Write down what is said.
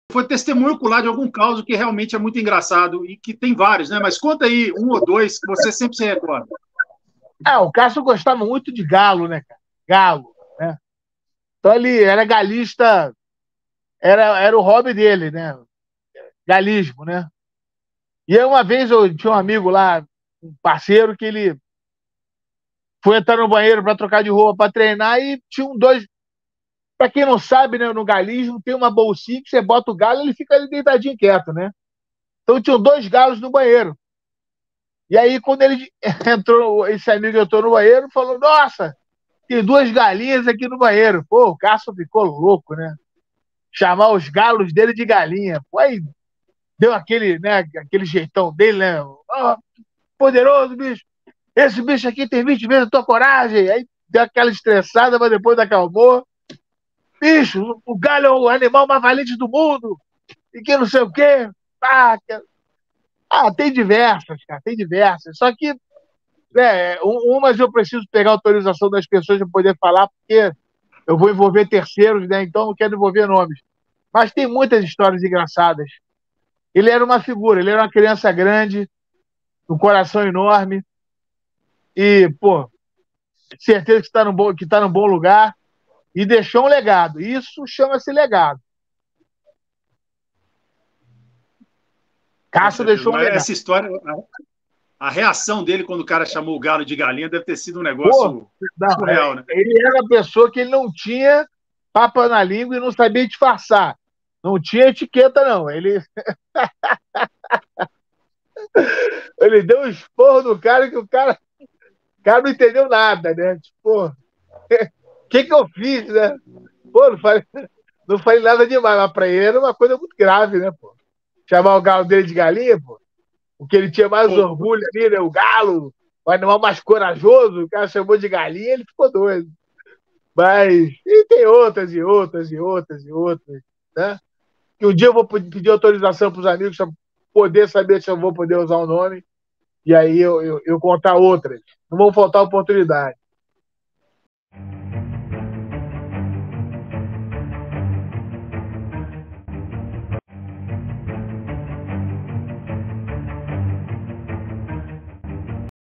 foi testemunho ocular de algum caso que realmente é muito engraçado e que tem vários, né? Mas conta aí um ou dois que você sempre se recorda. O Cássio gostava muito de galo, né, cara? Galo, né? Então ele era galista, era o hobby dele, né? Galismo, né? E aí uma vez eu tinha um amigo lá, um parceiro, que ele foi entrar no banheiro para trocar de roupa para treinar e tinha dois. Para quem não sabe, né, no galismo tem uma bolsinha que você bota o galo e ele fica ali deitadinho quieto, né? Então tinham dois galos no banheiro. E aí, quando ele entrou, esse amigo entrou no banheiro, falou: Nossa, tem duas galinhas aqui no banheiro. Pô, o Cássio ficou louco, né? Chamar os galos dele de galinha. Pô, aí deu aquele, né, aquele jeitão dele, né? Oh, poderoso, bicho. Esse bicho aqui tem 20 vezes a tua coragem. Aí deu aquela estressada, mas depois acalmou. Bicho, o galho é o animal mais valente do mundo. E que não sei o quê. Tem diversas, cara, tem diversas. Só que, umas eu preciso pegar a autorização das pessoas para poder falar, porque eu vou envolver terceiros, né? Então não quero envolver nomes. Mas tem muitas histórias engraçadas. Ele era uma figura, ele era uma criança grande, um coração enorme. E, pô, certeza que está num bom lugar. E deixou um legado. Isso chama-se legado. Cássio deixou um Mas legado. essa história, a reação dele quando o cara chamou o galo de galinha deve ter sido um Pô, negócio não, surreal, né? ele era uma pessoa que ele não tinha papa na língua e não sabia disfarçar. Não tinha etiqueta, não. Ele deu um esporro no cara que o cara não entendeu nada, né? Tipo, o que eu fiz, né? Pô, não falei nada demais, mas pra ele era uma coisa muito grave, né, pô? Chamar o galo dele de galinha, pô. O que ele tinha mais Pô, orgulho ali, né? O galo, o animal mais corajoso, o cara chamou de galinha, ele ficou doido. Mas, e tem outras, e outras, e outras, e outras, né? Que um dia eu vou pedir autorização para os amigos para poder saber se eu vou poder usar o nome, e aí eu contar outras. Não vão faltar oportunidade.